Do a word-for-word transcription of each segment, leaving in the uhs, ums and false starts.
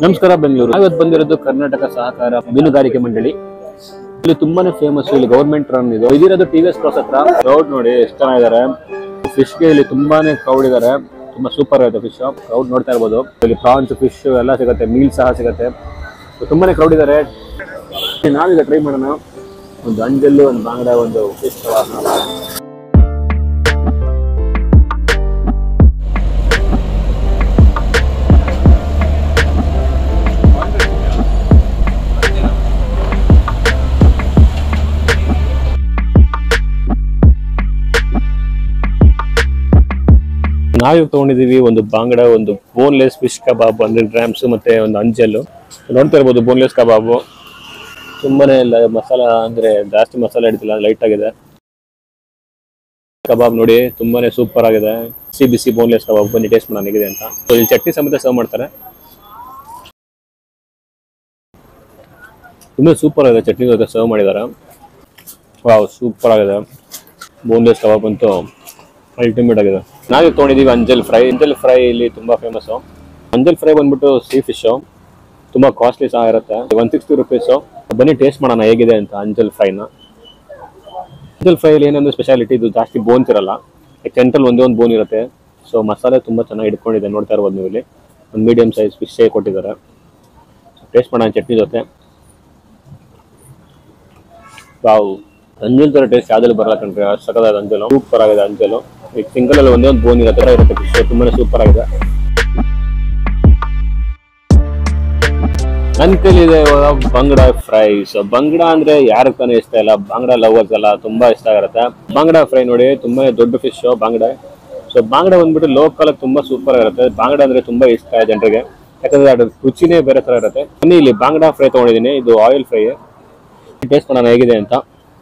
ನಮಸ್ಕಾರ ಬೆಂಗಳೂರು. ಇವತ್ತು ಬಂದಿರೋದು ಕರ್ನಾಟಕ ಸಹಕಾರ ಮೀನುಗಾರಿಕೆ ಮಂಡಳಿ. ಇಲ್ಲಿ ತುಂಬಾನೇ ಫೇಮಸ್, ಇಲ್ಲಿ ಗವರ್ಮೆಂಟ್ ರನ್ ಇದು. ಇದಿರೋದು ಟಿ ವಿ ಎಸ್ ಕ್ರಾಸ್ ಹತ್ರ. ಕ್ರೌಡ್ ನೋಡಿ ಎಷ್ಟು ಜನ ಇದಾರೆ. ಫಿಶ್ ಗೆ ಇಲ್ಲಿ ತುಂಬಾನೇ ಕ್ರೌಡ್ ಇದಾರೆ. ತುಂಬಾ ಸೂಪರ್ ಆಗಿದೆ ಫಿಶ್. ಕ್ರೌಡ್ ನೋಡ್ತಾ ಇರ್ಬೋದು. ಇಲ್ಲಿ ಪ್ರಾನ್ಸ್, ಫಿಶ್ ಎಲ್ಲ ಸಿಗುತ್ತೆ, ಮೀಲ್ ಸಹ ಸಿಗುತ್ತೆ. ತುಂಬಾನೇ ಕ್ರೌಡ್ ಇದಾರೆ. ನಾವೀಗ ಟ್ರೈ ಮಾಡೋಣ. ಒಂದು ಅಂಜಲ್ಲು, ಒಂದು ಬಾಂಗ್ಡಾ, ಒಂದು ಫಿಶ್. ನಾವಿವಾಗ ತಗೊಂಡಿದೀವಿ ಒಂದು ಬಾಂಗ್ಡಾ, ಒಂದು boneless fish kebab hundred grams, ಮತ್ತೆ ಒಂದು ಅಂಜಲ್ಲು. ನೋಡ್ತಾ ಇರ್ಬೋದು ಬೋನ್ಲೆಸ್ ಕಬಾಬು. ತುಂಬಾನೇ ಮಸಾಲ ಅಂದ್ರೆ ಜಾಸ್ತಿ ಮಸಾಲ ಹಿಡಿತಿಲ್ಲ, ಲೈಟ್ ಆಗಿದೆ ಕಬಾಬ್. ನೋಡಿ ತುಂಬಾನೇ ಸೂಪರ್ ಆಗಿದೆ. ಬಿಸಿ ಬಿಸಿ ಬೋನ್ಲೆಸ್ ಕಬಾಬ್. ಬನ್ನಿ ಟೇಸ್ಟ್ ಮಾಡೋಣ ಹೇಗಿದೆ ಅಂತ. ಇಲ್ಲಿ ಚಟ್ನಿ ಸಮೇತ ಸರ್ವ್ ಮಾಡ್ತಾರೆ. ತುಂಬಾ ಸೂಪರ್ ಆಗಿದೆ. ಚಟ್ನಿ ಜೊತೆ ಸರ್ವ್ ಮಾಡಿದ್ದಾರೆ. ವಾವ್, ಸೂಪರ್ ಆಗಿದೆ. ಬೋನ್ಲೆಸ್ ಕಬಾಬ್ ಅಂತೂ ಅಲ್ಟಿಮೇಟ್ ಆಗಿದೆ. ನಾವೀಗ ತೊಗೊಂಡಿದ್ದೀವಿ ಅಂಜಲ್ ಫ್ರೈ. ಅಂಜಲ್ ಫ್ರೈ ಇಲ್ಲಿ ತುಂಬಾ ಫೇಮಸ್. ಅಂಜಲ್ ಫ್ರೈ ಬಂದ್ಬಿಟ್ಟು ಸೀ ಫಿಶ್, ತುಂಬಾ ಕಾಸ್ಟ್ಲಿ ಸಹ ಇರುತ್ತೆ. One sixty rupees. ಬನ್ನಿ ಟೇಸ್ಟ್ ಮಾಡೋಣ ಹೇಗಿದೆ ಅಂತ ಅಂಜಲ್ ಫ್ರೈನ. ಅಂಜಲ್ ಫ್ರೈಲಿ ಏನಂದ್ರೆ ಸ್ಪೆಷಾಲಿಟಿ, ಇದು ಜಾಸ್ತಿ ಬೋನ್ಸ್ ಇರಲ್ಲ. ಸೆಂಟ್ರಲ್ ಒಂದೇ ಒಂದು ಬೋನ್ ಇರುತ್ತೆ. ಸೊ ಮಸಾಲೆ ತುಂಬಾ ಚೆನ್ನಾಗಿ ಇಟ್ಕೊಂಡಿದೆ. ನೋಡ್ತಾ ಇರ್ಬೋದು ನೀವು. ಇಲ್ಲಿ ಒಂದು ಮೀಡಿಯಂ ಸೈಜ್ ಫಿಶ್ ಕೊಟ್ಟಿದ್ದಾರೆ. ಟೇಸ್ಟ್ ಮಾಡೋಣ ಚಟ್ನಿ ಜೊತೆ. ವಾವ್, ಅಂಜಲ್ ತರ ಟೇಸ್ಟ್ ಯಾವ್ದಲ್ಲಿ ಬರಲ್ಲ ಕಣ್ರಿ. ಅಷ್ಟು ಸಕ್ಕದಾದ ಅಂಜಲು. ಸೂಪರ್ ಆಗಿದೆ ಅಂಜಲು. ಈಗ ಸಿಂಗಲ್ ಅಲ್ಲಿ ಒಂದೇ ಒಂದು ಬೋನ್ ಇರುತ್ತೆ ಇರುತ್ತೆ ಫಿಶ್. ತುಂಬಾನೇ ಸೂಪರ್ ಆಗಿದೆ. ನನ್ನ ಕೈಲಿದೆ ಬಂಗ್ಡಾ ಫ್ರೈ. ಸೊ ಬಂಗ್ಡಾ ಅಂದ್ರೆ ಯಾರಿಗೆ ತಾನೇ ಇಷ್ಟ ಇಲ್ಲ. ಬಾಂಗ್ಡಾ ಲವರ್ಸ್ ಎಲ್ಲ ತುಂಬಾ ಇಷ್ಟ ಆಗಿರುತ್ತೆ. ಬಾಂಗ್ಡಾ ಫ್ರೈ ನೋಡಿ, ತುಂಬಾ ದೊಡ್ಡ ಫಿಶ್ ಬಾಂಗ್ಡಾ. ಸೊ ಬಾಂಗ್ಡಾ ಬಂದ್ಬಿಟ್ಟು ಲೋಕಲ್ ತುಂಬಾ ಸೂಪರ್ ಆಗಿರುತ್ತೆ. ಬಾಂಗ್ಡಾ ಅಂದ್ರೆ ತುಂಬಾ ಇಷ್ಟ ಜನರಿಗೆ, ಯಾಕಂದ್ರೆ ಅದ್ರ ರುಚಿನೇ ಬೇರೆ ತರ ಇರುತ್ತೆ. ಬನ್ನಿ ಇಲ್ಲಿ ಬಾಂಗ್ಡಾ ಫ್ರೈ ತಗೊಂಡಿದ್ದೀನಿ. ಇದು ಆಯಿಲ್ ಫ್ರೈ. ಟೇಸ್ಟ್ ಮಾಡೋಣ ಹೇಗಿದೆ ಅಂತ.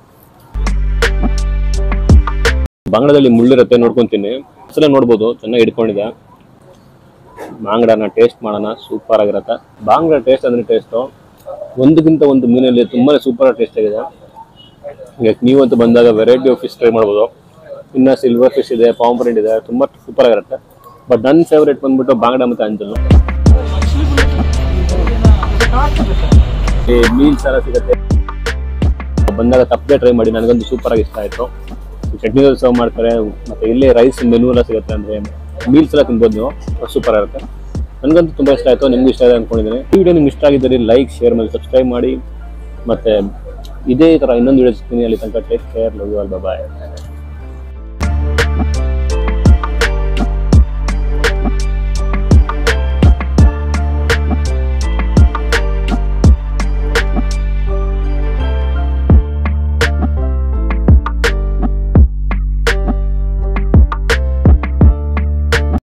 ಬಾಂಗ್ಡಾದಲ್ಲಿ ಮುಳ್ಳಿರುತ್ತೆ, ನೋಡ್ಕೊಂತೀನಿ. ಅಸಲ ನೋಡ್ಬೋದು ಚೆನ್ನಾಗಿ ಹಿಡ್ಕೊಂಡಿದೆ. ಬಾಂಗ್ಡಾನ ಟೇಸ್ಟ್ ಮಾಡೋಣ. ಸೂಪರ್ ಆಗಿರುತ್ತೆ. ಬಾಂಗ್ಡಾ ಟೇಸ್ಟ್ ಅಂದ್ರೆ ಟೇಸ್ಟು ಒಂದಕ್ಕಿಂತ ಒಂದು ಮೀನಲ್ಲಿ ತುಂಬಾನೇ ಸೂಪರ್ ಟೇಸ್ಟ್ ಆಗಿದೆ. ಈಗ ನೀವಂತೂ ಬಂದಾಗ ವೆರೈಟಿ ಆಫ್ ಫಿಶ್ ಟ್ರೈ ಮಾಡ್ಬೋದು. ಇನ್ನು ಸಿಲ್ವರ್ ಫಿಶ್ ಇದೆ, ಪಾಂಫ್ರೆಟ್ ಇದೆ, ತುಂಬಾ ಸೂಪರ್ ಆಗಿರುತ್ತೆ. ಬಟ್ ನನ್ನ ಫೇವ್ರೇಟ್ ಬಂದ್ಬಿಟ್ಟು ಬಾಂಗ್ಡಾ ಮತ್ತೆ ಅಂಜಲ್ಲು. ಮೀಲ್ ಸಾರ ಸಿಗುತ್ತೆ. ಬಂದಾಗ ತಪ್ಪದೆ ಟ್ರೈ ಮಾಡಿ. ನನಗಂತೂ ಸೂಪರ್ ಆಗಿ ಇಷ್ಟ ಆಯ್ತು. ಚಟ್ನಿ ಸರ್ವ್ ಮಾಡ್ತಾರೆ. ಮತ್ತೆ ಇಲ್ಲಿ ರೈಸ್ ಮೆನು ಎಲ್ಲ ಸಿಗುತ್ತೆ. ಅಂದ್ರೆ ಮೀಲ್ಸ್ ಎಲ್ಲ ತಿನ್ಬೋದು ನೀವು. ಸೂಪರ್ ಆಗುತ್ತೆ. ನನಗಂತೂ ತುಂಬಾ ಇಷ್ಟ ಆಯ್ತು. ನಿಮ್ಗೆ ಇಷ್ಟ ಇದೆ ಅನ್ಕೊಂಡಿದ್ದೀನಿ. ಈ ವಿಡಿಯೋ ನಿಮ್ಗೆ ಇಷ್ಟ ಆಗಿದ್ದರೆ ಲೈಕ್, ಶೇರ್ ಮಾಡಿ ಸಬ್ಸ್ಕ್ರೈಬ್ ಮಾಡಿ. ಮತ್ತೆ ಇದೇ ತರ ಇನ್ನೊಂದು ವಿಡಿಯೋ ಸಿಗ್ತೀನಿ. ಅಲ್ಲಿ ತನಕ take care. Love you all. Bye.